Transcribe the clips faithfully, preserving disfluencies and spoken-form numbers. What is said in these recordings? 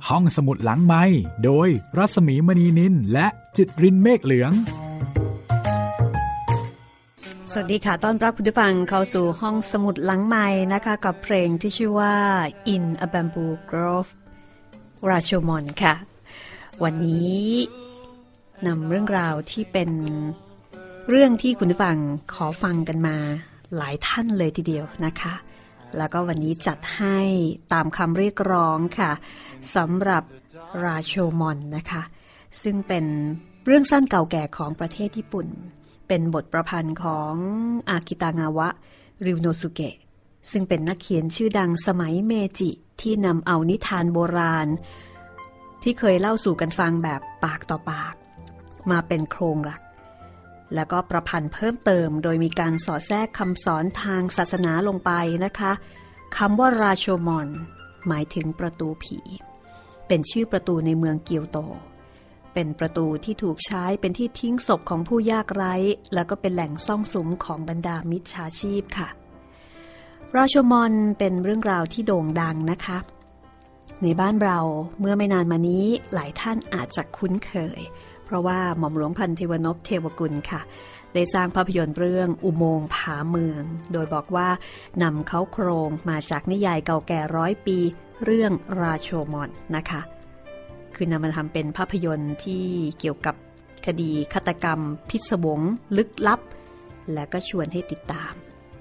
ห้องสมุดหลังไมค์โดยรัศมีมณีนินและจิตรินเมฆเหลืองสวัสดีค่ะต้อนรับคุณผู้ฟังเข้าสู่ห้องสมุดหลังไมค์นะคะกับเพลงที่ชื่อว่า In a Bamboo Grove ราโชมอนค่ะวันนี้นำเรื่องราวที่เป็นเรื่องที่คุณผู้ฟังขอฟังกันมาหลายท่านเลยทีเดียวนะคะแล้วก็วันนี้จัดให้ตามคำเรียกร้องค่ะสำหรับราโชมอนนะคะซึ่งเป็นเรื่องสั้นเก่าแก่ของประเทศญี่ปุ่นเป็นบทประพันธ์ของอากิตางาวะริวโนสุเกะซึ่งเป็นนักเขียนชื่อดังสมัยเมจิที่นำเอานิทานโบราณที่เคยเล่าสู่กันฟังแบบปากต่อปากมาเป็นโครงหลักแล้วก็ประพันธ์เพิ่มเติมโดยมีการสอดแทรกคำสอนทางศาสนาลงไปนะคะคำว่าราโชมอนหมายถึงประตูผีเป็นชื่อประตูในเมืองเกียวโตเป็นประตูที่ถูกใช้เป็นที่ทิ้งศพของผู้ยากไร้แล้วก็เป็นแหล่งซ่องสุมของบรรดามิจฉาชีพค่ะราโชมอนเป็นเรื่องราวที่โด่งดังนะคะในบ้านเราเมื่อไม่นานมานี้หลายท่านอาจจะคุ้นเคยเพราะว่าหม่อมหลวงพันเทวนพเทวกุลค่ะได้สร้างภาพยนตร์เรื่องอุโมงค์ผาเมืองโดยบอกว่านำเข้าโครงมาจากนิยายเก่าแก่ร้อยปีเรื่องราโชมอนนะคะคือนำมาทำเป็นภาพยนตร์ที่เกี่ยวกับคดีฆาตกรรมพิศวงลึกลับและก็ชวนให้ติดตาม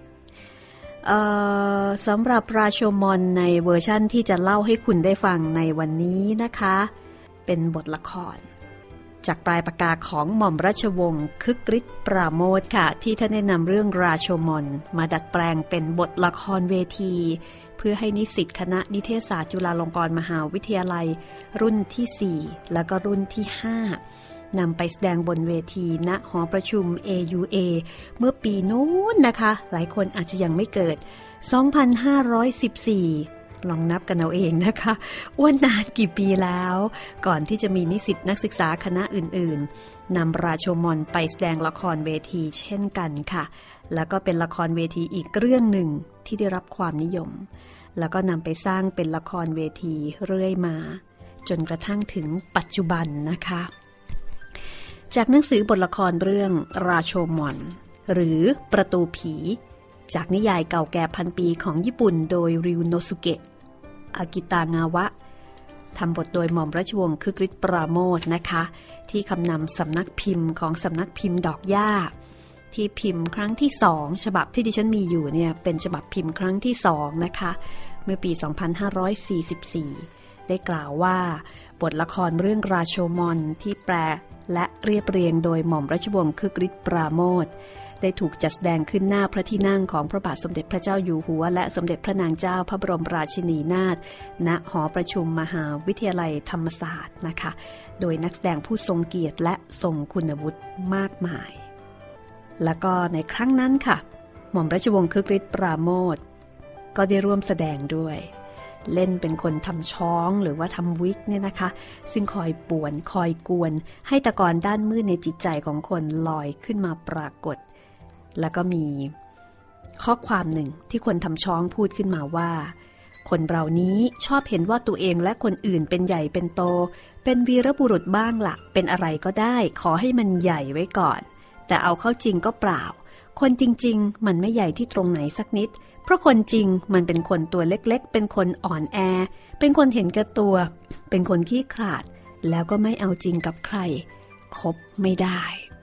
สำหรับราโชมอนในเวอร์ชั่นที่จะเล่าให้คุณได้ฟังในวันนี้นะคะเป็นบทละครจากปลายปากกาของหม่อมราชวงศ์คึกฤทธิ์ปราโมทย์ค่ะที่ท่านได้นำเรื่องราโชมอนมาดัดแปลงเป็นบทละครเวทีเพื่อให้นิสิตคณะนิเทศศาสตร์จุฬาลงกรณ์มหาวิทยาลัยรุ่นที่สี่แล้วก็รุ่นที่ห้านำไปแสดงบนเวทีณหอประชุม เอ ยู เอ เมื่อปีโน้นนะคะหลายคนอาจจะยังไม่เกิดสองพันห้าร้อยสิบสี่ลองนับกันเอาเองนะคะว่านานกี่ปีแล้วก่อนที่จะมีนิสิตนักศึกษาคณะอื่นๆนำราโชมอนไปแสดงละครเวทีเช่นกันค่ะแล้วก็เป็นละครเวทีอีกเรื่องหนึ่งที่ได้รับความนิยมแล้วก็นำไปสร้างเป็นละครเวทีเรื่อยมาจนกระทั่งถึงปัจจุบันนะคะจากหนังสือบทละครเรื่องราโชมอนหรือประตูผีจากนิยายเก่าแก่พันปีของญี่ปุ่นโดยริวโนสุเกะอากิตางาวะทำบทโดยหม่อมราชวงศ์คึกฤทธิ์ปราโมทย์นะคะที่คำนำสำนักพิมพ์ของสำนักพิมพ์ดอกหญ้าที่พิมพ์ครั้งที่สองฉบับที่ดิฉันมีอยู่เนี่ยเป็นฉบับพิมพ์ครั้งที่สองนะคะเมื่อปีสองพันห้าร้อยสี่สิบสี่ได้กล่าวว่าบทละครเรื่องราโชมอนที่แปลและเรียบเรียงโดยหม่อมราชวงศ์คึกฤทธิ์ปราโมทย์ได้ถูกจัดแสดงขึ้นหน้าพระที่นั่งของพระบาทสมเด็จพระเจ้าอยู่หัวและสมเด็จพระนางเจ้าพระบรมราชินีนาถณหอประชุมมหาวิทยาลัยธรรมศาสตร์นะคะโดยนักแสดงผู้ทรงเกียรติและทรงคุณวุฒิมากมายแล้วก็ในครั้งนั้นค่ะหม่อมราชวงศ์คึกฤทธิ์ปราโมทย์ก็ได้ร่วมแสดงด้วยเล่นเป็นคนทำช้องหรือว่าทำวิกเนี่ยนะคะซึ่งคอยป่วนคอยกวนให้ตะกอนด้านมืดในจิตใจของคนลอยขึ้นมาปรากฏแล้วก็มีข้อความหนึ่งที่คนทำช้องพูดขึ้นมาว่าคนเรานี้ชอบเห็นว่าตัวเองและคนอื่นเป็นใหญ่เป็นโตเป็นวีรบุรุษบ้างละเป็นอะไรก็ได้ขอให้มันใหญ่ไว้ก่อนแต่เอาเข้าจริงก็เปล่าคนจริงๆมันไม่ใหญ่ที่ตรงไหนสักนิดเพราะคนจริงมันเป็นคนตัวเล็กๆเป็นคนอ่อนแอเป็นคนเห็นแก่ตัวเป็นคนขี้ขลาดแล้วก็ไม่เอาจริงกับใครคบไม่ได้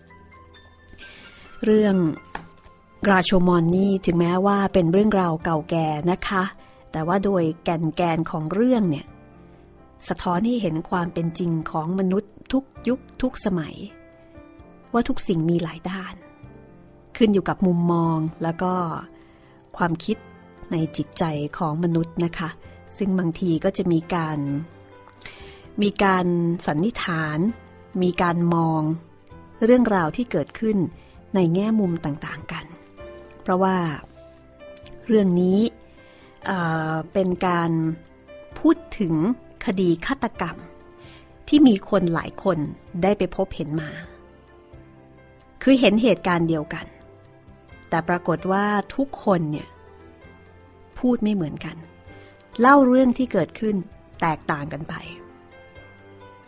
เรื่องราโชมอนนี่ถึงแม้ว่าเป็นเรื่องราวเก่าแก่นะคะแต่ว่าโดยแก่นแกนของเรื่องเนี่ยสะท้อนให้เห็นความเป็นจริงของมนุษย์ทุกยุคทุกสมัยว่าทุกสิ่งมีหลายด้านขึ้นอยู่กับมุมมองแล้วก็ความคิดในจิตใจของมนุษย์นะคะซึ่งบางทีก็จะมีการมีการสันนิษฐานมีการมองเรื่องราวที่เกิดขึ้นในแง่มุมต่างๆกันเพราะว่าเรื่องนี้เอ่อเป็นการพูดถึงคดีฆาตกรรมที่มีคนหลายคนได้ไปพบเห็นมาคือเห็นเหตุการณ์เดียวกันแต่ปรากฏว่าทุกคนเนี่ยพูดไม่เหมือนกันเล่าเรื่องที่เกิดขึ้นแตกต่างกันไป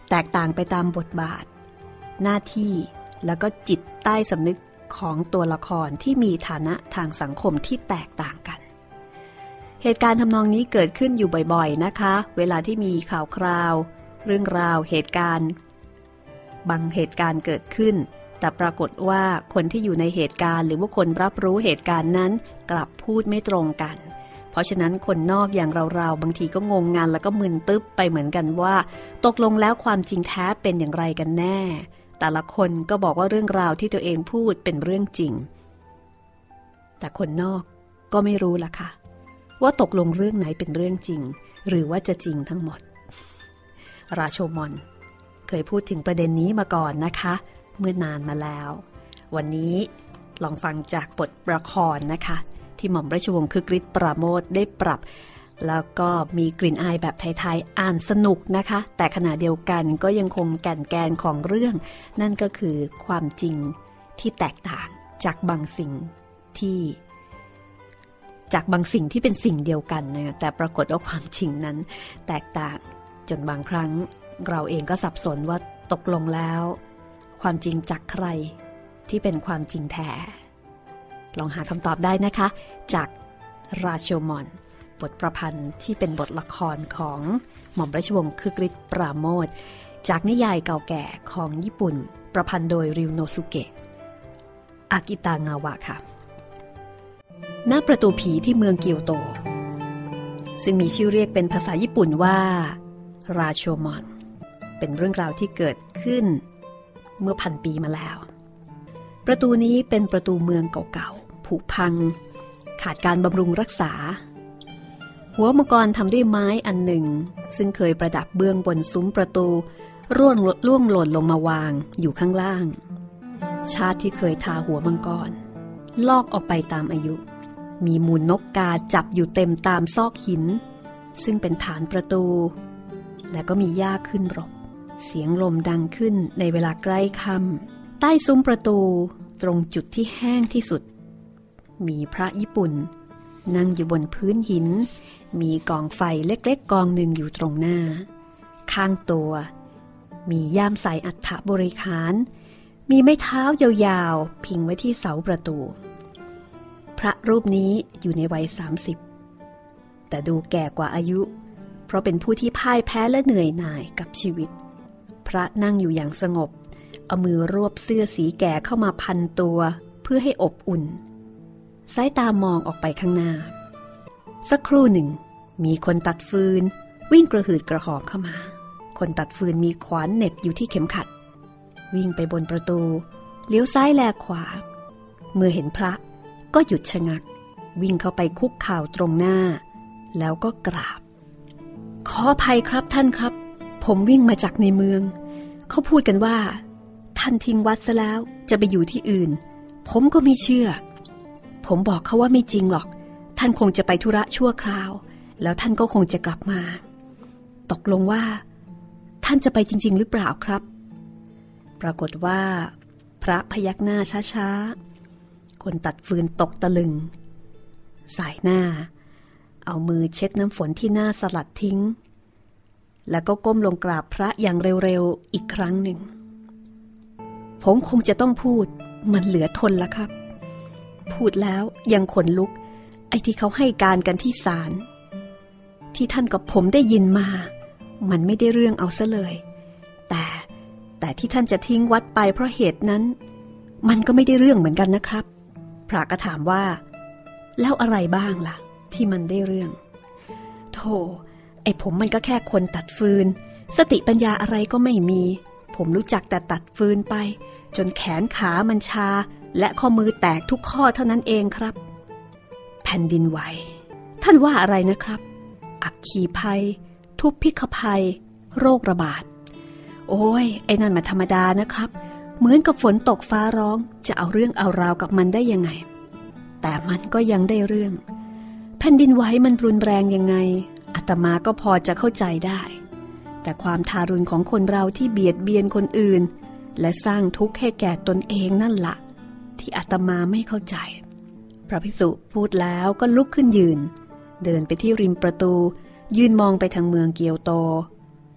แตกต่างไปตามบทบาทหน้าที่แล้วก็จิตใต้สำนึกของตัวละครที่มีฐานะทางสังคมที่แตกต่างกันเหตุการณ์ทำนองนี้เกิดขึ้นอยู่บ่อยๆนะคะเวลาที่มีข่าวคราวเรื่องราวเหตุการณ์บางเหตุการณ์เกิดขึ้นแต่ปรากฏว่าคนที่อยู่ในเหตุการณ์หรือว่าคนรับรู้เหตุการณ์นั้นกลับพูดไม่ตรงกันเพราะฉะนั้นคนนอกอย่างเราๆบางทีก็งงงันแล้วก็มึนตึ๊บไปเหมือนกันว่าตกลงแล้วความจริงแท้เป็นอย่างไรกันแน่แต่ละคนก็บอกว่าเรื่องราวที่ตัวเองพูดเป็นเรื่องจริงแต่คนนอกก็ไม่รู้ล่ะค่ะว่าตกลงเรื่องไหนเป็นเรื่องจริงหรือว่าจะจริงทั้งหมดราโชมอนเคยพูดถึงประเด็นนี้มาก่อนนะคะเมื่อนานมาแล้ววันนี้ลองฟังจากบทละครนะคะที่หม่อมราชวงศ์คึกฤทธิ์ปราโมทย์ได้ปรับแล้วก็มีกลิ่นอายแบบไทยๆอ่านสนุกนะคะแต่ขณะเดียวกันก็ยังคงแก่นแกนของเรื่องนั่นก็คือความจริงที่แตกต่างจากบางสิ่งที่จากบางสิ่งที่เป็นสิ่งเดียวกันนะแต่ปรากฏว่าความจริงนั้นแตกต่างจนบางครั้งเราเองก็สับสนว่าตกลงแล้วความจริงจากใครที่เป็นความจริงแท้ลองหาคำตอบได้นะคะจากราโชมอนบทประพันธ์ที่เป็นบทละครของหม่อมราชวงศ์คึกฤทธิ์ปราโมทย์จากนิยายเก่าแก่ของญี่ปุ่นประพันธ์โดยริวโนสุเกะอากิตางาวะค่ะหน้าประตูผีที่เมืองเกียวโตซึ่งมีชื่อเรียกเป็นภาษาญี่ปุ่นว่าราโชมอนเป็นเรื่องราวที่เกิดขึ้นเมื่อพันปีมาแล้วประตูนี้เป็นประตูเมืองเก่าๆผุพังขาดการบำรุงรักษาหัวมังกรทำด้วยไม้อันหนึ่งซึ่งเคยประดับเบื้องบนซุ้มประตูร่วงล่วงหล่นลงมาวางอยู่ข้างล่างชาติที่เคยทาหัวมังกรลอกออกไปตามอายุมีมูลนกกาจับอยู่เต็มตามซอกหินซึ่งเป็นฐานประตูและก็มีหญ้าขึ้นรกเสียงลมดังขึ้นในเวลาใกล้ค่ำใต้ซุ้มประตูตรงจุดที่แห้งที่สุดมีพระญี่ปุ่นนั่งอยู่บนพื้นหินมีกองไฟเล็กๆกองหนึ่งอยู่ตรงหน้าข้างตัวมีย่ามใส่อัฐบริขารมีไม้เท้ายาวๆพิงไว้ที่เสาประตูพระรูปนี้อยู่ในวัยสามสิบแต่ดูแก่กว่าอายุเพราะเป็นผู้ที่พ่ายแพ้และเหนื่อยหน่ายกับชีวิตพระนั่งอยู่อย่างสงบเอามือรวบเสื้อสีแก่เข้ามาพันตัวเพื่อให้อบอุ่นสายตามองออกไปข้างหน้าสักครู่หนึ่งมีคนตัดฟืนวิ่งกระหืดกระหอบเข้ามาคนตัดฟืนมีขวานเหน็บอยู่ที่เข็มขัดวิ่งไปบนประตูเลี้ยวซ้ายแลขวาเมื่อเห็นพระก็หยุดชะงักวิ่งเข้าไปคุกเข่าตรงหน้าแล้วก็กราบขออภัยครับท่านครับผมวิ่งมาจากในเมืองเขาพูดกันว่าท่านทิ้งวัดซะแล้วจะไปอยู่ที่อื่นผมก็ไม่เชื่อผมบอกเขาว่าไม่จริงหรอกท่านคงจะไปธุระชั่วคราวแล้วท่านก็คงจะกลับมาตกลงว่าท่านจะไปจริงๆหรือเปล่าครับปรากฏว่าพระพยักหน้าช้าๆคนตัดฟืนตกตะลึงสายหน้าเอามือเช็ดน้ำฝนที่หน้าสลัดทิ้งแล้วก็ก้มลงกราบพระอย่างเร็วๆอีกครั้งหนึ่งผมคงจะต้องพูดมันเหลือทนแล้วครับพูดแล้วยังขนลุกไอ้ที่เขาให้การกันที่ศาลที่ท่านกับผมได้ยินมามันไม่ได้เรื่องเอาซะเลยแต่แต่ที่ท่านจะทิ้งวัดไปเพราะเหตุนั้นมันก็ไม่ได้เรื่องเหมือนกันนะครับพระก็ถามว่าแล้วอะไรบ้างล่ะที่มันได้เรื่องโธ่ไอ้ผมมันก็แค่คนตัดฟืนสติปัญญาอะไรก็ไม่มีผมรู้จักแต่ตัดฟืนไปจนแขนขามันชาและข้อมือแตกทุกข้อเท่านั้นเองครับแผ่นดินไหวท่านว่าอะไรนะครับอัคคีภัยทุพพิฆภัยโรคระบาดโอ้ยไอ้นั่นมันธรรมดานะครับเหมือนกับฝนตกฟ้าร้องจะเอาเรื่องเอาราวกับมันได้ยังไงแต่มันก็ยังได้เรื่องแผ่นดินไหวมันรุนแรงยังไงอาตมาก็พอจะเข้าใจได้แต่ความทารุณของคนเราที่เบียดเบียนคนอื่นและสร้างทุกข์ให้แก่ตนเองนั่นล่ะที่อาตมาไม่เข้าใจพระภิกษุพูดแล้วก็ลุกขึ้นยืนเดินไปที่ริมประตูยืนมองไปทางเมืองเกียวโต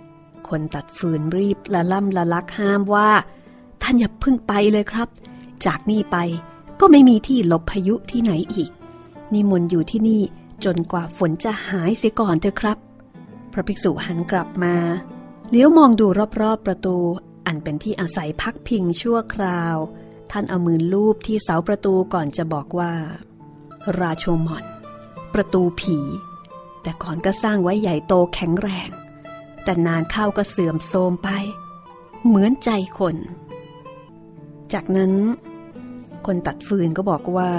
คนตัดฟืนรีบละล่ำละลักห้ามว่าท่านอย่าเพิ่งไปเลยครับจากนี่ไปก็ไม่มีที่หลบพายุที่ไหนอีกนิมนต์อยู่ที่นี่จนกว่าฝนจะหายเสียก่อนเถอะครับพระภิกษุหันกลับมาเลี้ยวมองดูรอบๆประตูอันเป็นที่อาศัยพักพิงชั่วคราวท่านเอามือลูบที่เสาประตูก่อนจะบอกว่าราโชมอนประตูผีแต่ก่อนก็สร้างไว้ใหญ่โตแข็งแรงแต่นานเข้าก็เสื่อมโทรมไปเหมือนใจคนจากนั้นคนตัดฟืนก็บอกว่า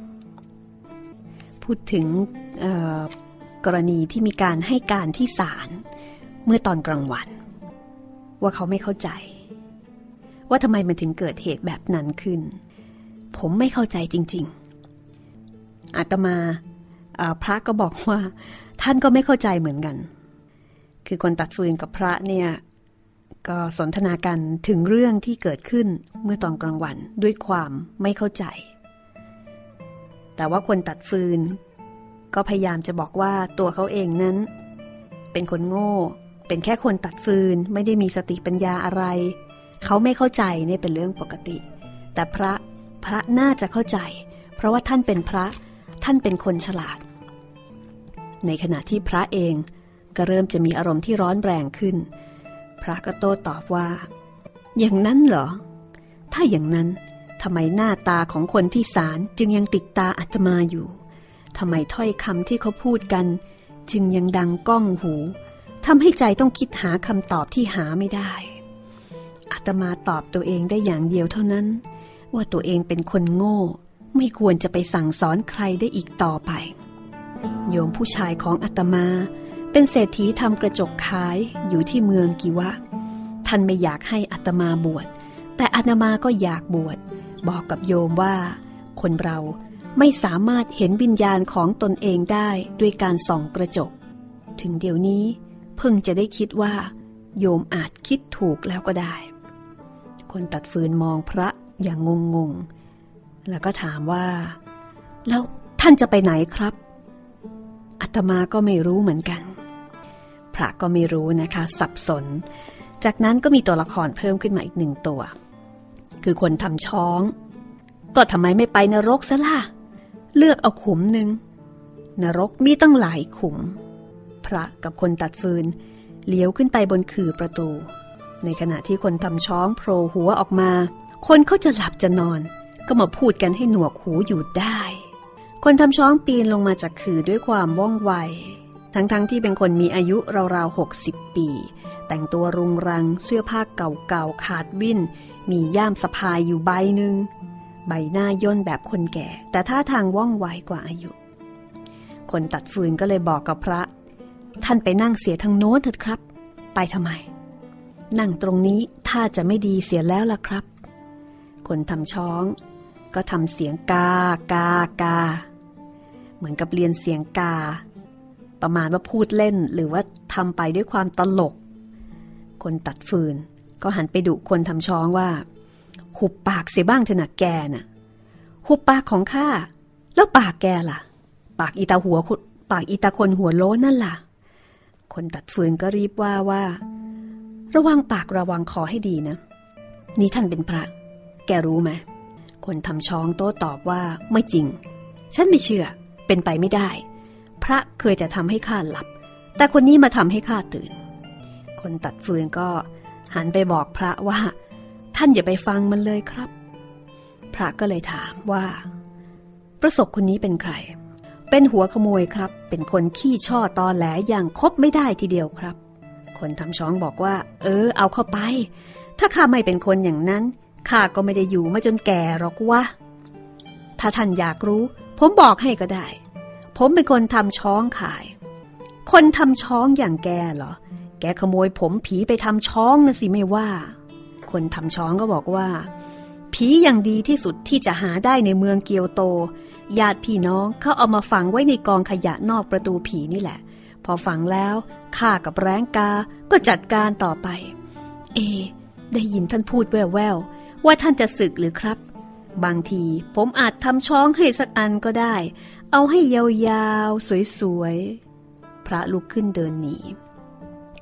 พูดถึงกรณีที่มีการให้การที่ศาลเมื่อตอนกลางวันว่าเขาไม่เข้าใจว่าทำไมมันถึงเกิดเหตุแบบนั้นขึ้นผมไม่เข้าใจจริงๆอาตมาพระก็บอกว่าท่านก็ไม่เข้าใจเหมือนกันคือคนตัดฟืนกับพระเนี่ยก็สนทนากันถึงเรื่องที่เกิดขึ้นเมื่อตอนกลางวันด้วยความไม่เข้าใจแต่ว่าคนตัดฟืนก็พยายามจะบอกว่าตัวเขาเองนั้นเป็นคนโง่เป็นแค่คนตัดฟืนไม่ได้มีสติปัญญาอะไรเขาไม่เข้าใจเนี่ยเป็นเรื่องปกติแต่พระพระน่าจะเข้าใจเพราะว่าท่านเป็นพระท่านเป็นคนฉลาดในขณะที่พระเองก็เริ่มจะมีอารมณ์ที่ร้อนแรงขึ้นพระก็โต้ตอบว่าอย่างนั้นเหรอถ้าอย่างนั้นทำไมหน้าตาของคนที่ศาลจึงยังติดตาอาตมาอยู่ทำไมถ้อยคำที่เขาพูดกันจึงยังดังก้องหูทำให้ใจต้องคิดหาคำตอบที่หาไม่ได้อาตมาตอบตัวเองได้อย่างเดียวเท่านั้นว่าตัวเองเป็นคนโง่ไม่ควรจะไปสั่งสอนใครได้อีกต่อไปโยมผู้ชายของอาตมาเป็นเศรษฐีทำกระจกขายอยู่ที่เมืองกิวะท่านไม่อยากให้อาตมาบวชแต่อาตมาก็อยากบวชบอกกับโยมว่าคนเราไม่สามารถเห็นวิญญาณของตนเองได้ด้วยการส่องกระจกถึงเดี๋ยวนี้เพิ่งจะได้คิดว่าโยมอาจคิดถูกแล้วก็ได้คนตัดฟืนมองพระอย่างงงๆแล้วก็ถามว่าแล้วท่านจะไปไหนครับอาตมาก็ไม่รู้เหมือนกันพระก็ไม่รู้นะคะสับสนจากนั้นก็มีตัวละครเพิ่มขึ้นมาอีกหนึ่งตัวคือคนทำช้องก็ทำไมไม่ไปนรกซะล่ะเลือกเอาขุมหนึ่งนรกมีตั้งหลายขุมพระกับคนตัดฟืนเลี้ยวขึ้นไปบนขื่อประตูในขณะที่คนทำช้องโผล่หัวออกมาคนเขาจะหลับจะนอนก็มาพูดกันให้หนวกหูอยู่ได้คนทำช้องปีนลงมาจากขื่อด้วยความว่องไวทั้งๆ ท, ที่เป็นคนมีอายุราวๆหกสิบปีแต่งตัวรุงรังเสื้อผ้าเก่าๆขาดวิ่นมีย่ามสะพายอยู่ใบหนึ่งใบหน้าย่นแบบคนแก่แต่ท่าทางว่องไวกว่าอายุคนตัดฟืนก็เลยบอกกับพระท่านไปนั่งเสียทางโน้นเถิดครับไปทำไมนั่งตรงนี้ถ้าจะไม่ดีเสียแล้วล่ะครับคนทำช้องก็ทำเสียงกากากาเหมือนกับเรียนเสียงกาประมาณว่าพูดเล่นหรือว่าทำไปด้วยความตลกคนตัดฟืนก็หันไปดุคนทำช้องว่าหุบปากเสียบ้างเถอะนะแกน่ะหุบปากของข้าแล้วปากแกล่ะปากอีตาหัวปากอีตาคนหัวโล้นนั่นล่ะคนตัดฟืนก็รีบว่าว่าระวังปากระวังคอให้ดีนะนี่ท่านเป็นพระแกรู้ไหมคนทำช้องโต้ตอบว่าไม่จริงฉันไม่เชื่อเป็นไปไม่ได้พระเคยแต่ทำให้ข้าหลับแต่คนนี้มาทำให้ข้าตื่นคนตัดฟืนก็หันไปบอกพระว่าท่านอย่าไปฟังมันเลยครับพระก็เลยถามว่าประสบคนนี้เป็นใครเป็นหัวขโมยครับเป็นคนขี้ช่อตอแหลอย่างคบไม่ได้ทีเดียวครับคนทำช้องบอกว่าเออเอาเข้าไปถ้าข้าไม่เป็นคนอย่างนั้นข้าก็ไม่ได้อยู่มาจนแก่หรอกวะถ้าท่านอยากรู้ผมบอกให้ก็ได้ผมเป็นคนทำช้องขายคนทำช้องอย่างแกเหรอแกขโมยผมผีไปทำช้องนะสิไม่ว่าคนทำช้องก็บอกว่าผีอย่างดีที่สุดที่จะหาได้ในเมืองเกียวโตญาติพี่น้องเขาเอามาฝังไว้ในกองขยะนอกประตูผีนี่แหละพอฝังแล้วข้ากับแร้งกาก็จัดการต่อไปเอได้ยินท่านพูดแว่วๆว่าท่านจะสึกหรือครับบางทีผมอาจทำช้องให้สักอันก็ได้เอาให้ยาวๆสวยๆพระลุกขึ้นเดินหนี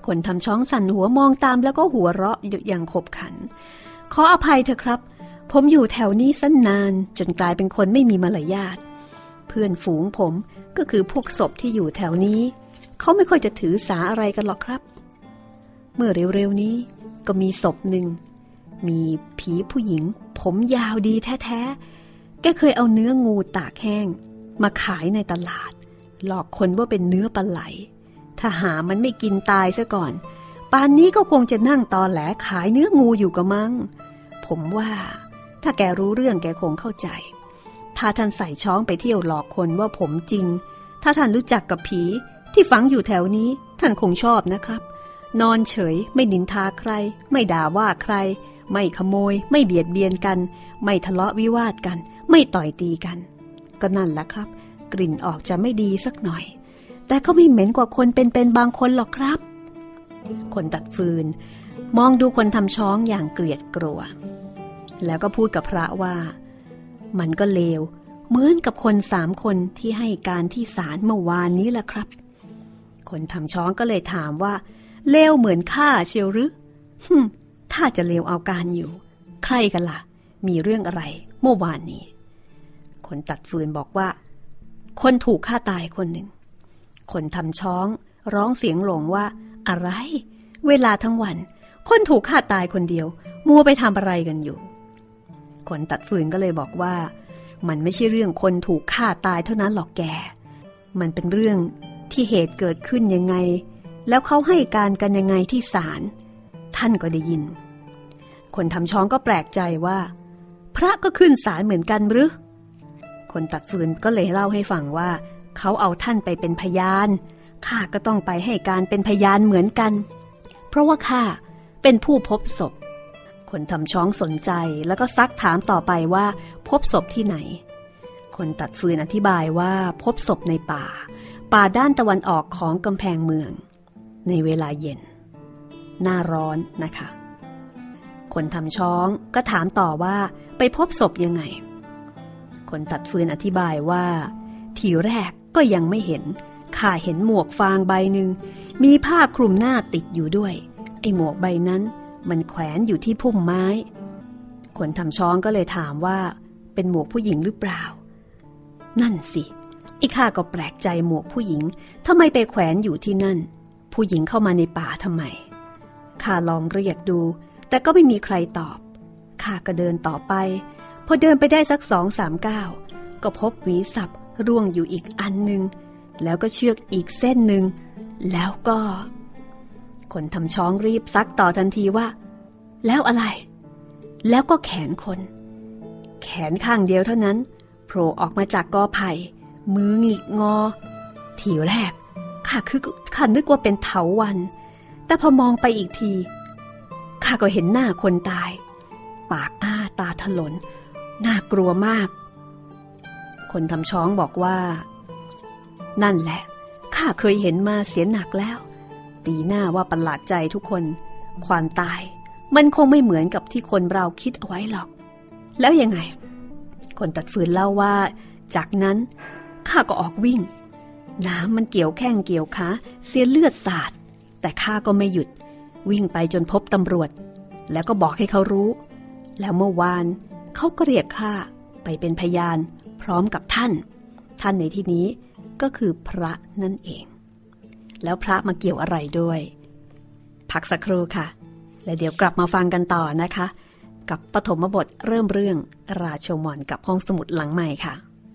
คนทำช้องสั่นหัวมองตามแล้วก็หัวเราะอย่างขบขันขออภัยเถอะครับผมอยู่แถวนี้สั้นนานจนกลายเป็นคนไม่มีมารยาทเพื่อนฝูงผมก็คือพวกศพที่อยู่แถวนี้เขาไม่ค่อยจะถือสาอะไรกันหรอกครับเมื่อเร็วๆนี้ก็มีศพหนึ่งมีผีผู้หญิงผมยาวดีแท้ๆแกเคยเอาเนื้องูตากแห้งมาขายในตลาดหลอกคนว่าเป็นเนื้อปลาไหลถ้าหามันไม่กินตายซะก่อนป่านนี้ก็คงจะนั่งตอแหลขายเนื้องูอยู่กะมังผมว่าถ้าแกรู้เรื่องแกคงเข้าใจถ้าท่านใส่ช้องไปเที่ยวหลอกคนว่าผมจริงถ้าท่านรู้จักกับผีที่ฝังอยู่แถวนี้ท่านคงชอบนะครับนอนเฉยไม่นินทาใครไม่ด่าว่าใครไม่ขโมยไม่เบียดเบียนกันไม่ทะเลาะวิวาทกันไม่ต่อยตีกันก็นั่นแหละครับกลิ่นออกจะไม่ดีสักหน่อยแต่ก็ไม่เหม็นกว่าคนเป็นๆบางคนหรอกครับคนตัดฟืนมองดูคนทำช้องอย่างเกลียดกลัวแล้วก็พูดกับพระว่ามันก็เลวเหมือนกับคนสามคนที่ให้การที่ศาลเมื่อวานนี้แหละครับคนทำช้องก็เลยถามว่าเลวเหมือนข้าเชียวหรือฮึมถ้าจะเลวเอาการอยู่ใครกันล่ะมีเรื่องอะไรเมื่อวานนี้คนตัดฟืนบอกว่าคนถูกฆ่าตายคนหนึ่งคนทำช้องร้องเสียงหลงว่าอะไรเวลาทั้งวันคนถูกฆ่าตายคนเดียวมัวไปทำอะไรกันอยู่คนตัดฟืนก็เลยบอกว่ามันไม่ใช่เรื่องคนถูกฆ่าตายเท่านั้นหรอกแกมันเป็นเรื่องที่เหตุเกิดขึ้นยังไงแล้วเขาให้การกันยังไงที่ศาลท่านก็ได้ยินคนทำช้องก็แปลกใจว่าพระก็ขึ้นศาลเหมือนกันหรือคนตัดฟืนก็เลยเล่าให้ฟังว่าเขาเอาท่านไปเป็นพยานข้าก็ต้องไปให้การเป็นพยานเหมือนกันเพราะว่าข้าเป็นผู้พบศพคนทำช้องสนใจแล้วก็ซักถามต่อไปว่าพบศพที่ไหนคนตัดฟืนอธิบายว่าพบศพในป่าป่าด้านตะวันออกของกำแพงเมืองในเวลาเย็นหน้าร้อนนะคะคนทำช้องก็ถามต่อว่าไปพบศพยังไงคนตัดฟืนอธิบายว่าทีแรกก็ยังไม่เห็นข้าเห็นหมวกฟางใบหนึ่งมีผ้าคลุมหน้าติดอยู่ด้วยไอ้หมวกใบนั้นมันแขวนอยู่ที่พุ่มไม้คนทำช้องก็เลยถามว่าเป็นหมวกผู้หญิงหรือเปล่านั่นสิไอ้ข้าก็แปลกใจหมวกผู้หญิงทำไมไปแขวนอยู่ที่นั่นผู้หญิงเข้ามาในป่าทำไมข้าลองเรียกดูแต่ก็ไม่มีใครตอบข้าก็เดินต่อไปพอเดินไปได้สักสองสามก้าวก็พบหวีสับร่วงอยู่อีกอันหนึ่งแล้วก็เชือกอีกเส้นหนึ่งแล้วก็คนทำช้องรีบซักต่อทันทีว่าแล้วอะไรแล้วก็แขนคนแขนข้างเดียวเท่านั้นโผล่ออกมาจากกอไผ่มือหงิกงอทีแรกข้าคือข้านึกว่าเป็นเถาวัลย์แต่พอมองไปอีกทีข้าก็เห็นหน้าคนตายปากอ้าตาถลนน่ากลัวมากคนทำช้องบอกว่านั่นแหละข้าเคยเห็นมาเสียหนักแล้วตีหน้าว่าประหลาดใจทุกคนความตายมันคงไม่เหมือนกับที่คนเราคิดเอาไว้หรอกแล้วยังไงคนตัดฟืนเล่าว่าจากนั้นข้าก็ออกวิ่งน้ำมันเกี่ยวแข้งเกี่ยวขาเสียเลือดสาดแต่ข้าก็ไม่หยุดวิ่งไปจนพบตำรวจแล้วก็บอกให้เขารู้แล้วเมื่อวานเขาก็เรียกข้าไปเป็นพยานพร้อมกับท่านท่านในที่นี้ก็คือพระนั่นเองแล้วพระมาเกี่ยวอะไรด้วยพักสักครู่ค่ะแล้วเดี๋ยวกลับมาฟังกันต่อนะคะกับปฐมบทเริ่มเรื่องราโชมอนกับห้องสมุดหลังใหม่ค่ะ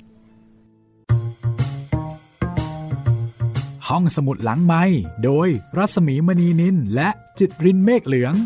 ห้องสมุดหลังไมค์โดยรัศมีมณีนินและจิตรินเมฆเหลือง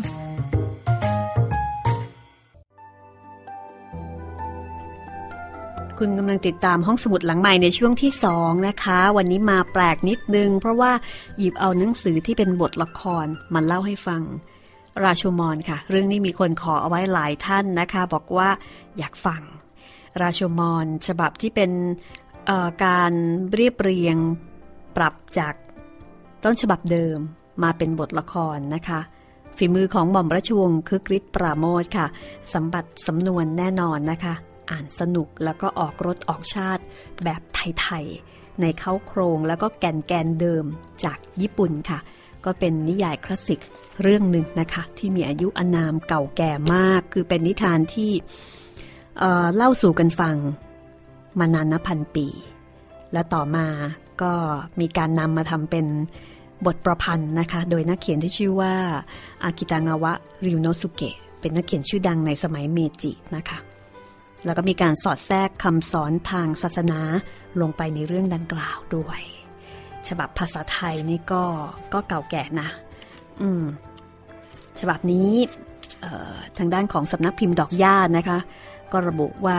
คุณกำลังติดตามห้องสมุดหลังใหม่ในช่วงที่สองนะคะวันนี้มาแปลกนิดนึงเพราะว่าหยิบเอาหนังสือที่เป็นบทละครมาเล่าให้ฟังราโชมอนค่ะเรื่องนี้มีคนขอเอาไว้หลายท่านนะคะบอกว่าอยากฟังราโชมอนฉบับที่เป็นการเรียบเรียงปรับจากต้นฉบับเดิมมาเป็นบทละครนะคะฝีมือของหม่อมราชวงศ์คึกฤทธิ์ปราโมทย์ค่ะสัมบัติสำนวนแน่นอนนะคะอ่านสนุกแล้วก็ออกรสออกชาติแบบไทยๆในเค้าโครงแล้วก็แกนแกนเดิมจากญี่ปุ่นค่ะก็เป็นนิยายคลาสสิกเรื่องหนึ่งนะคะที่มีอายุอานามเก่าแก่มากคือเป็นนิทานที่เอ่อเล่าสู่กันฟังมานานนับพันปีและต่อมาก็มีการนำมาทำเป็นบทประพันธ์นะคะโดยนักเขียนที่ชื่อว่าอากิตางาวะริวโนสุเกะเป็นนักเขียนชื่อดังในสมัยเมจินะคะแล้วก็มีการสอดแทรกคำสอนทางศาสนาลงไปในเรื่องดังกล่าวด้วยฉบับภาษาไทยนี่ก็ก็เก่าแก่นะอืมฉบับนี้ทางด้านของสำนักพิมพ์ดอกหญ้านะคะก็ระบุว่า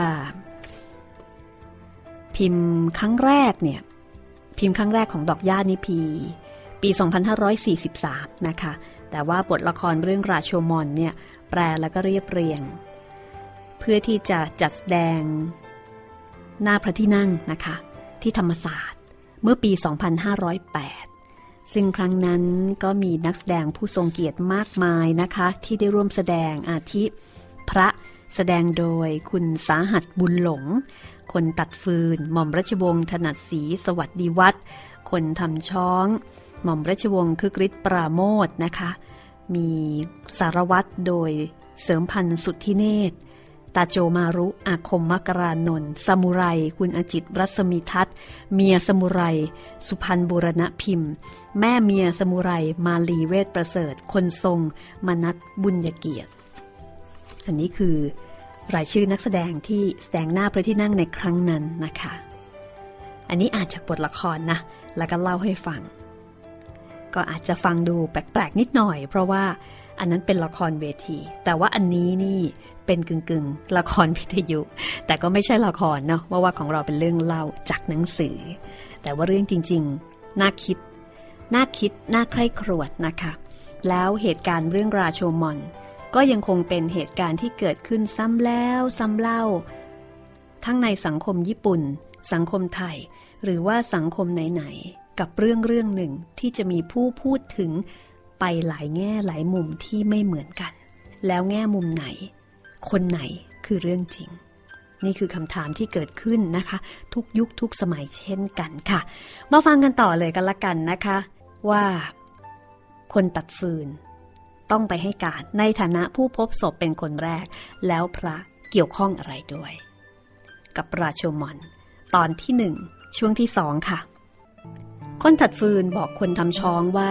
พิมพ์ครั้งแรกเนี่ยพิมพ์ครั้งแรกของดอกหญ้านี่ปีปีสองพันห้าร้อยสี่สิบสามนะคะแต่ว่าบทละครเรื่องราโชมอนเนี่ยแปลแล้วก็เรียบเรียงเพื่อที่จะจัดแสดงหน้าพระที่นั่งนะคะที่ธรรมศาสตร์เมื่อปีสองพันห้าร้อยแปดซึ่งครั้งนั้นก็มีนักแสดงผู้ทรงเกียรติมากมายนะคะที่ได้ร่วมแสดงอาทิพระแสดงโดยคุณสาหัสบุญหลงคนตัดฟืนหม่อมราชวงศ์ถนัดศรีสวัสดิวัฒน์คนทำช้องหม่อมราชวงศ์คึกฤทธิ์ปราโมทนะคะมีสารวัตรโดยเสริมพันธ์สุทธิเนตรตาโจมารุอาคมมกรานนท์ซามูไรคุณอจิตรัศมีทัศน์เมียซามูไรสุพรรณบูรณพิมพ์แม่เมียซามูไรมาลีเวทประเสริฐคนทรงมนัสบุญญเกียรติอันนี้คือรายชื่อนักแสดงที่แสดงหน้าพระที่นั่งในครั้งนั้นนะคะอันนี้อ่านจากบทละครนะแล้วก็เล่าให้ฟังก็อาจจะฟังดูแปลกๆนิดหน่อยเพราะว่าอันนั้นเป็นละครเวทีแต่ว่าอันนี้นี่เป็นกึ่งๆละครวิทยุแต่ก็ไม่ใช่ละครเนาะว่าว่าของเราเป็นเรื่องเล่าจากหนังสือแต่ว่าเรื่องจริงๆน่าคิดน่าคิดน่าใคร่ครวญนะคะแล้วเหตุการณ์เรื่องราโชมอนก็ยังคงเป็นเหตุการณ์ที่เกิดขึ้นซ้ำแล้วซ้ำเล่าทั้งในสังคมญี่ปุ่นสังคมไทยหรือว่าสังคมไหนๆกับเรื่องเรื่องหนึ่งที่จะมีผู้พูดถึงไปหลายแง่หลายมุมที่ไม่เหมือนกันแล้วแง่มุมไหนคนไหนคือเรื่องจริงนี่คือคำถามที่เกิดขึ้นนะคะทุกยุคทุกสมัยเช่นกันค่ะมาฟังกันต่อเลยกันละกันนะคะว่าคนตัดฟืนต้องไปให้การในฐานะผู้พบศพเป็นคนแรกแล้วพระเกี่ยวข้องอะไรด้วยกับราโชมอนตอนที่หนึ่งช่วงที่สองค่ะคนตัดฟืนบอกคนทำช้องว่า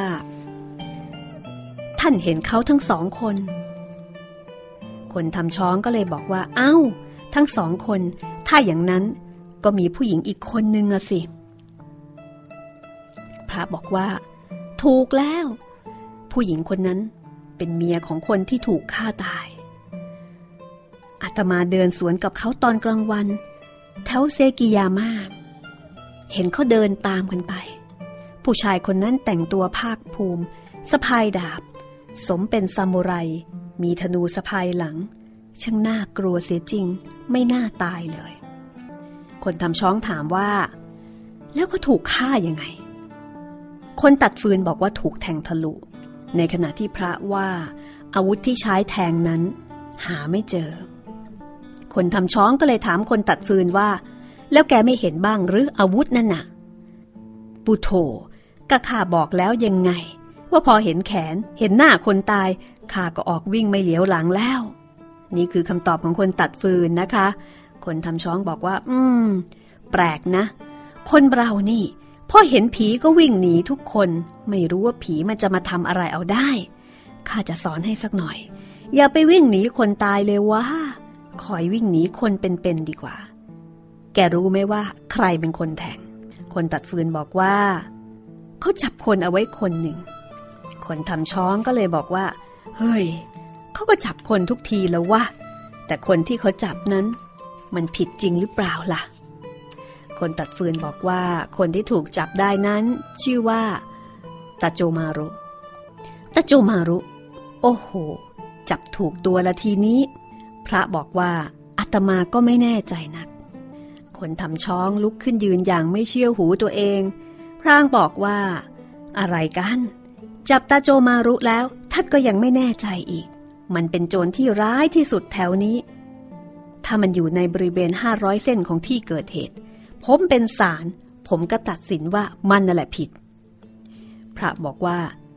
ท่านเห็นเขาทั้งสองคนคนทำช้องก็เลยบอกว่าเอ้าทั้งสองคนถ้าอย่างนั้นก็มีผู้หญิงอีกคนนึงอะสิพระบอกว่าถูกแล้วผู้หญิงคนนั้นเป็นเมียของคนที่ถูกฆ่าตายอาตมาเดินสวนกับเขาตอนกลางวันแถวเซกิยาม่าเห็นเขาเดินตามกันไปผู้ชายคนนั้นแต่งตัวภาคภูมิสะพายดาบสมเป็นซามูไรมีธนูสะพายหลังช่างน่ากลัวเสียจริงไม่น่าตายเลยคนทำช้องถามว่าแล้วก็ถูกฆ่ายังไงคนตัดฟืนบอกว่าถูกแทงทะลุในขณะที่พระว่าอาวุธที่ใช้แทงนั้นหาไม่เจอคนทำช้องก็เลยถามคนตัดฟืนว่าแล้วแกไม่เห็นบ้างหรืออาวุธนั่นน่ะปุโธก็ข้าบอกแล้วยังไงว่าพอเห็นแขนเห็นหน้าคนตายข้าก็ออกวิ่งไม่เหลียวหลังแล้วนี่คือคำตอบของคนตัดฟืนนะคะคนทำช้องบอกว่าอืมแปลกนะคนเรานี่พอเห็นผีก็วิ่งหนีทุกคนไม่รู้ว่าผีมันจะมาทำอะไรเอาได้ข้าจะสอนให้สักหน่อยอย่าไปวิ่งหนีคนตายเลยวะคอยวิ่งหนีคนเป็นๆดีกว่าแกรู้ไหมว่าใครเป็นคนแทงคนตัดฟืนบอกว่าเขาจับคนเอาไว้คนหนึ่งคนทำช้องก็เลยบอกว่าเฮ้ยเขาก็จับคนทุกทีแล้ววะแต่คนที่เขาจับนั้นมันผิดจริงหรือเปล่าล่ะคนตัดฟืนบอกว่าคนที่ถูกจับได้นั้นชื่อว่าตาโจมารุตาโจมารุโอ้โหจับถูกตัวละทีนี้พระบอกว่าอาตมาก็ไม่แน่ใจนักคนทำช้องลุกขึ้นยืนอย่างไม่เชื่อหูตัวเองพรางบอกว่าอะไรกันจับตาโจมารุแล้วท่านก็ยังไม่แน่ใจอีกมันเป็นโจรที่ร้ายที่สุดแถวนี้ถ้ามันอยู่ในบริเวณห้าร้อยเส้นของที่เกิดเหตุผมเป็นศาลผมก็ตัดสินว่ามันนั่นแหละผิดพระบอกว่า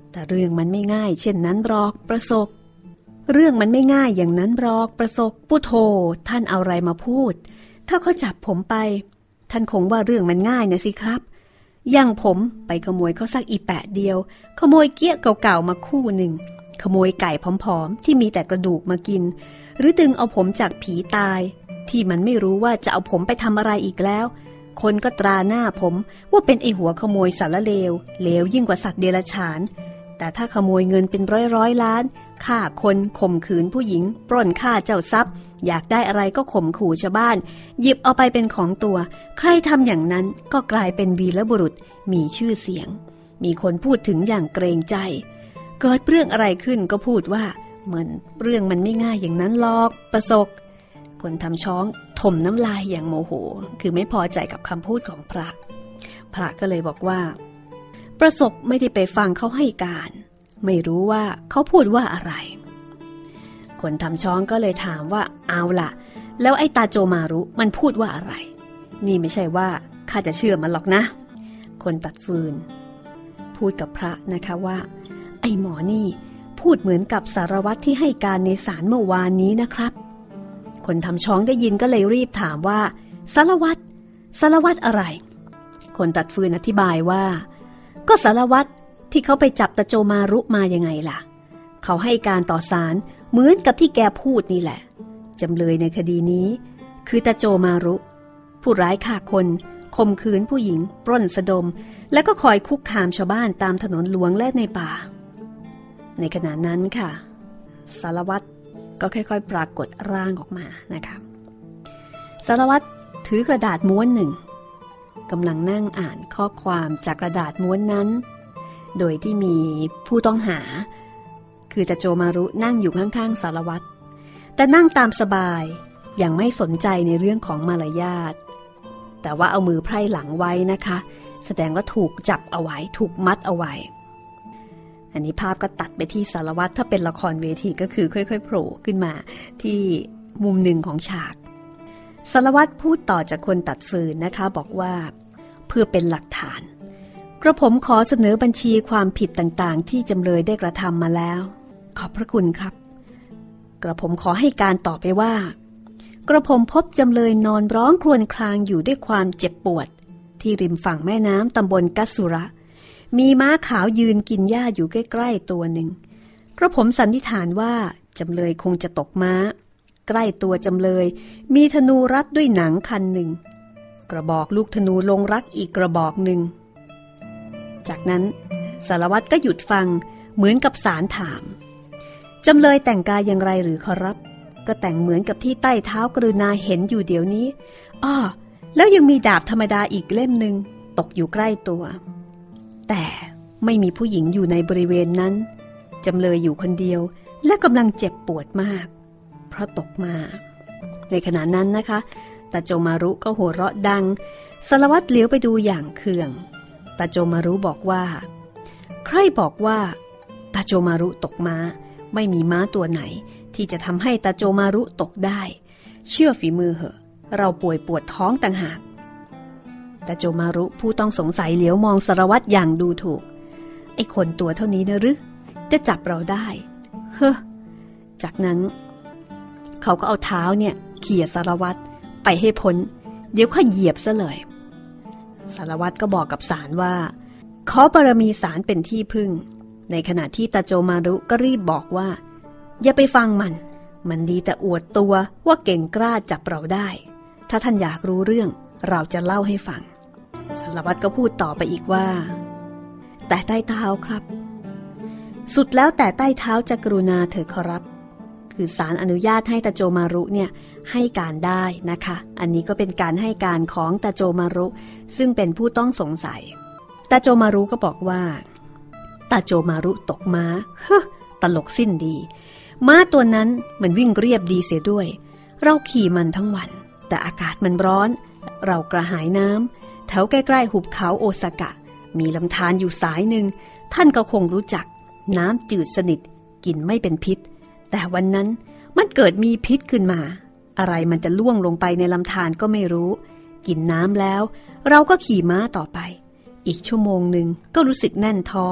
แต่เรื่องมันไม่ง่ายเช่นนั้นหรอกประสบเรื่องมันไม่ง่ายอย่างนั้นหรอกประสบปุโธท่านเอาอะไรมาพูดถ้าเขาจับผมไปท่านคงว่าเรื่องมันง่ายนะสิครับอย่างผมไปขโมยเขาสักอีแปะเดียวขโมยเกี้ยเก่าๆมาคู่หนึ่งขโมยไก่ผอมๆที่มีแต่กระดูกมากินหรือดึงเอาผมจากผีตายที่มันไม่รู้ว่าจะเอาผมไปทำอะไรอีกแล้วคนก็ตราหน้าผมว่าเป็นไอหัวขโมยสารเลวเลวยิ่งกว่าสัตว์เดรัจฉานแต่ถ้าขโมยเงินเป็นร้อยร้อยล้านฆ่าคนข่มขืนผู้หญิงปล้นฆ่าเจ้าทรัพย์อยากได้อะไรก็ข่มขู่ชาวบ้านหยิบเอาไปเป็นของตัวใครทำอย่างนั้นก็กลายเป็นวีรบุรุษมีชื่อเสียงมีคนพูดถึงอย่างเกรงใจเกิดเรื่องอะไรขึ้นก็พูดว่าเหมือนเรื่องมันไม่ง่ายอย่างนั้นหรอกประสบคนทำช้องถมน้ำลายอย่างโมโหคือไม่พอใจกับคำพูดของพระพระก็เลยบอกว่าประสบไม่ได้ไปฟังเขาให้การไม่รู้ว่าเขาพูดว่าอะไรคนทำช้องก็เลยถามว่าเอาล่ะแล้วไอ้ตาโจมารุมันพูดว่าอะไรนี่ไม่ใช่ว่าข้าจะเชื่อมันหรอกนะคนตัดฟืนพูดกับพระนะคะว่าไอ้หมอนี่พูดเหมือนกับสารวัตรที่ให้การในศาลเมื่อวานนี้นะครับคนทำช้องได้ยินก็เลยรีบถามว่าสารวัตรสารวัตรอะไรคนตัดฟืนอธิบายว่าก็สารวัตรที่เขาไปจับตาโจมารุมายังไงล่ะเขาให้การต่อศาลเหมือนกับที่แกพูดนี่แหละจำเลยในคดีนี้คือตาโจมารุผู้ร้ายฆ่าคนข่มขืนผู้หญิงปล้นสะดมและก็คอยคุกคามชาวบ้านตามถนนหลวงและในป่าในขณะนั้นค่ะสารวัตรก็ค่อยๆปรากฏร่างออกมานะคะสารวัตรถือกระดาษม้วนหนึ่งกำลังนั่งอ่านข้อความจากกระดาษม้วนนั้นโดยที่มีผู้ต้องหาคือตาโจมารุนั่งอยู่ข้างๆสารวัตรแต่นั่งตามสบายอย่างไม่สนใจในเรื่องของมารยาทแต่ว่าเอามือไพร่หลังไว้นะคะแสดงว่าถูกจับเอาไว้ถูกมัดเอาไว้อันนี้ภาพก็ตัดไปที่สารวัตรถ้าเป็นละครเวทีก็คือค่อยๆโผล่ขึ้นมาที่มุมหนึ่งของฉากสารวัตรพูดต่อจากคนตัดฟืนนะคะบอกว่าเพื่อเป็นหลักฐานกระผมขอเสนอบัญชีความผิดต่างๆที่จำเลยได้กระทำมาแล้วขอบพระคุณครับกระผมขอให้การต่อไปว่ากระผมพบจำเลยนอนร้องครวญครางอยู่ด้วยความเจ็บปวดที่ริมฝั่งแม่น้ำตำบลกัสสุระมีม้าขาวยืนกินหญ้าอยู่ใกล้ๆตัวหนึ่งกระผมสันนิษฐานว่าจำเลยคงจะตกม้าใกล้ตัวจำเลยมีธนูรัดด้วยหนังคันหนึ่งกระบอกลูกธนูลงรักอีกกระบอกหนึ่งจากนั้นสารวัตรก็หยุดฟังเหมือนกับศาลถามจำเลยแต่งกายอย่างไรหรือขอรับก็แต่งเหมือนกับที่ใต้เท้ากรุณาเห็นอยู่เดี๋ยวนี้อ้อแล้วยังมีดาบธรรมดาอีกเล่มหนึ่งตกอยู่ใกล้ตัวแต่ไม่มีผู้หญิงอยู่ในบริเวณนั้นจำเลยอยู่คนเดียวและกำลังเจ็บปวดมากเพราะตกมาในขณะนั้นนะคะตาโจมารุก็หัวเราะดังสารวัตรเลี้ยวไปดูอย่างเคืองตาโจมารุบอกว่าใครบอกว่าตาโจมารุตกม้าไม่มีม้าตัวไหนที่จะทำให้ตาโจมารุตกได้เชื่อฝีมือเหอะเราป่วยปวดท้องต่างหากตาโจมารุผู้ต้องสงสัยเหลียวมองสารวัตรอย่างดูถูกไอ้คนตัวเท่านี้นะหรือจะจับเราได้เฮ้อจากนั้นเขาก็เอาเท้าเนี่ยเขี่ยสารวัตรไปให้พ้นเดี๋ยวข้าเหยียบซะเลยสารวัตรก็บอกกับศาลว่าขอบารมีศาลเป็นที่พึ่งในขณะที่ตาโจมารุก็รีบบอกว่าอย่าไปฟังมันมันดีแต่อวดตัวว่าเก่งกล้าจับเราได้ถ้าท่านอยากรู้เรื่องเราจะเล่าให้ฟังสารวัตรก็พูดต่อไปอีกว่าแต่ใต้เท้าครับสุดแล้วแต่ใต้เท้าจะกรุณาเถิดขอรับคือศาลอนุญาตให้ตาโจมารุเนี่ยให้การได้นะคะอันนี้ก็เป็นการให้การของตาโจมารุซึ่งเป็นผู้ต้องสงสัยตาโจมารุก็บอกว่าตาโจมารุตกม้าเฮ้อตลกสิ้นดีม้าตัวนั้นมันวิ่งเรียบดีเสียด้วยเราขี่มันทั้งวันแต่อากาศมันร้อนเรากระหายน้ำแถวใกล้ๆหุบเขาโอซากะมีลำธารอยู่สายหนึ่งท่านก็คงรู้จักน้ำจืดสนิทกินไม่เป็นพิษแต่วันนั้นมันเกิดมีพิษขึ้นมาอะไรมันจะล่วงลงไปในลำธารก็ไม่รู้กินน้ำแล้วเราก็ขี่ม้าต่อไปอีกชั่วโมงหนึ่งก็รู้สึกแน่นท้อง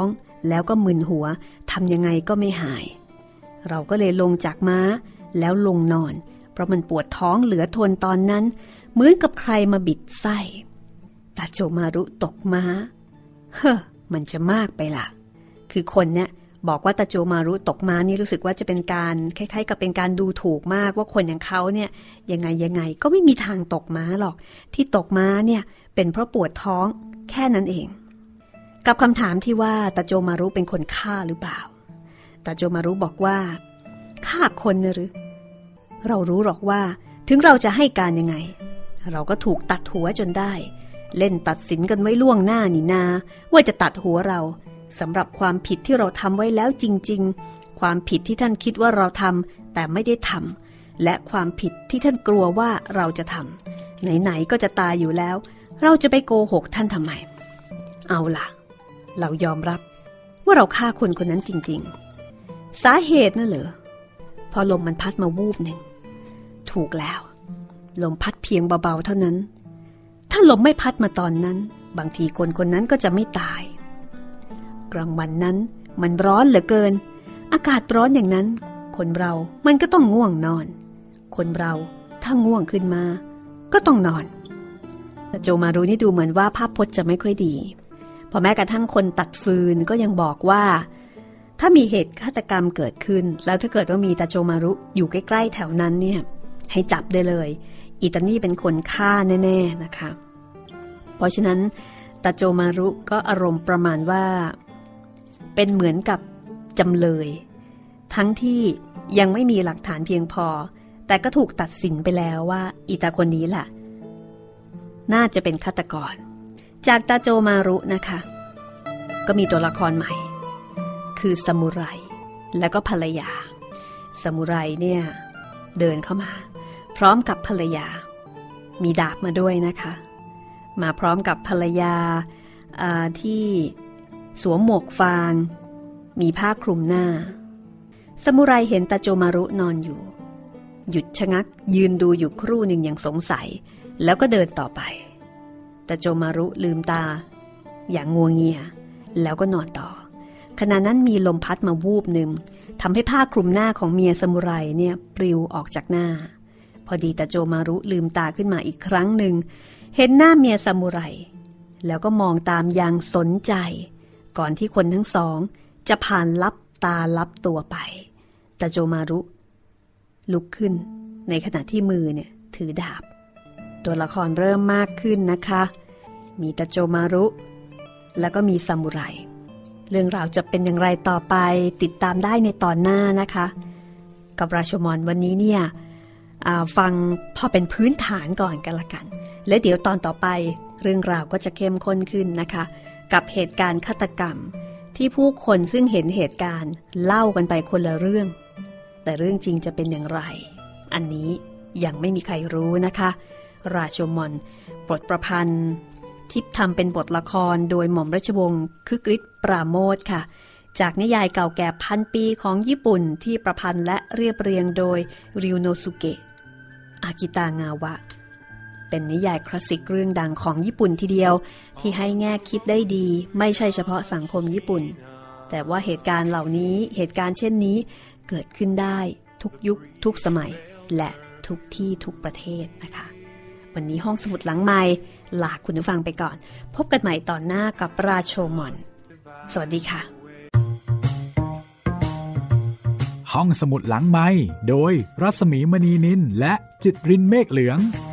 แล้วก็มึนหัวทำยังไงก็ไม่หายเราก็เลยลงจากม้าแล้วลงนอนเพราะมันปวดท้องเหลือทนตอนนั้นเหมือนกับใครมาบิดไส้ตาโจมารุตกม้าเฮ้อมันจะมากไปล่ะคือคนเนี่ยบอกว่าตาโจมารุตกม้านี่รู้สึกว่าจะเป็นการคล้ายๆกับเป็นการดูถูกมากว่าคนอย่างเขาเนี่ยยังไงยังไงก็ไม่มีทางตกม้าหรอกที่ตกม้าเนี่ยเป็นเพราะปวดท้องแค่นั้นเองกับคำถามที่ว่าตาโจมารุเป็นคนฆ่าหรือเปล่าตาโจมารุบอกว่าฆ่าคนนะหรือเรารู้หรอกว่าถึงเราจะให้การยังไงเราก็ถูกตัดหัวจนได้เล่นตัดสินกันไว้ล่วงหน้านี่นาว่าจะตัดหัวเราสำหรับความผิดที่เราทำไว้แล้วจริงๆความผิดที่ท่านคิดว่าเราทำแต่ไม่ได้ทำและความผิดที่ท่านกลัวว่าเราจะทำไหนๆก็จะตายอยู่แล้วเราจะไปโกหกท่านทำไมเอาล่ะเรายอมรับว่าเราฆ่าคนคนนั้นจริงๆสาเหตุน่ะเหรอพอลมมันพัดมาวูบหนึ่งถูกแล้วลมพัดเพียงเบาๆเท่านั้นถ้าลมไม่พัดมาตอนนั้นบางทีคนคนนั้นก็จะไม่ตายกลางวันนั้นมันร้อนเหลือเกินอากาศร้อนอย่างนั้นคนเรามันก็ต้องง่วงนอนคนเราถ้าง่วงขึ้นมาก็ต้องนอนแต่โจมารุนี่ดูเหมือนว่าภาพพจน์จะไม่ค่อยดีพอแม้กระทั่งคนตัดฟืนก็ยังบอกว่าถ้ามีเหตุฆาตกรรมเกิดขึ้นแล้วถ้าเกิดว่ามีตาโจมารุอยู่ใกล้ๆแถวนั้นเนี่ยให้จับได้เลยอิตานี่เป็นคนฆ่าแน่ๆนะคะเพราะฉะนั้นตาโจมารุก็อารมณ์ประมาณว่าเป็นเหมือนกับจำเลยทั้งที่ยังไม่มีหลักฐานเพียงพอแต่ก็ถูกตัดสินไปแล้วว่าอิตาคนนี้แหละน่าจะเป็นฆาตกรจากตาโจมารุนะคะก็มีตัวละครใหม่คือซามูไรและก็ภรรยาซามูไรเนี่ยเดินเข้ามาพร้อมกับภรรยามีดาบมาด้วยนะคะมาพร้อมกับภรรยาที่สวมหมวกฟางมีผ้าคลุมหน้าซามูไรเห็นตาโจมารุนอนอยู่หยุดชะงักยืนดูอยู่ครู่หนึ่งอย่างสงสัยแล้วก็เดินต่อไปตาโจมารุลืมตาอย่างงัวเงียแล้วก็นอนต่อขณะนั้นมีลมพัดมาวูบหนึ่งทำให้ผ้าคลุมหน้าของเมียซามูไรเนี่ยปลิวออกจากหน้าพอดีตาโจมารุลืมตาขึ้นมาอีกครั้งหนึ่งเห็นหน้าเมียซามูไรแล้วก็มองตามอย่างสนใจก่อนที่คนทั้งสองจะผ่านลับตาลับตัวไปตาโจมารุลุกขึ้นในขณะที่มือเนี่ยถือดาบตัวละครเริ่มมากขึ้นนะคะมีตาโจมารุแล้วก็มีซามูไรเรื่องราวจะเป็นอย่างไรต่อไปติดตามได้ในตอนหน้านะคะกับราชมอนวันนี้เนี่ยฟังพอเป็นพื้นฐานก่อนกันละกันและเดี๋ยวตอนต่อไปเรื่องราวก็จะเข้มข้นขึ้นนะคะกับเหตุการณ์ฆาตกรรมที่ผู้คนซึ่งเห็นเหตุการณ์เล่ากันไปคนละเรื่องแต่เรื่องจริงจะเป็นอย่างไรอันนี้ยังไม่มีใครรู้นะคะราชมอนบทประพันธ์ที่ทำเป็นบทละครโดยหม่อมราชวงศ์คึกฤทธิ์ปราโมทค่ะจากนิยายเก่าแก่พันปีของญี่ปุ่นที่ประพันธ์และเรียบเรียงโดยริวโนสุเกะอากิตางาวะเป็นนิยายคลาสสิกเรื่องดังของญี่ปุ่นทีเดียวที่ให้แง่คิดได้ดีไม่ใช่เฉพาะสังคมญี่ปุ่นแต่ว่าเหตุการณ์เหล่านี้เหตุการณ์เช่นนี้เกิดขึ้นได้ทุกยุคทุกสมัยและทุกที่ทุกประเทศนะคะวันนี้ห้องสมุดหลังไมค์ลาคุณผู้ฟังไปก่อนพบกันใหม่ตอนหน้ากับราโชมอนสวัสดีค่ะห้องสมุดหลังไมค์โดยรัศมีมณีนินและจิตรินเมฆเหลือง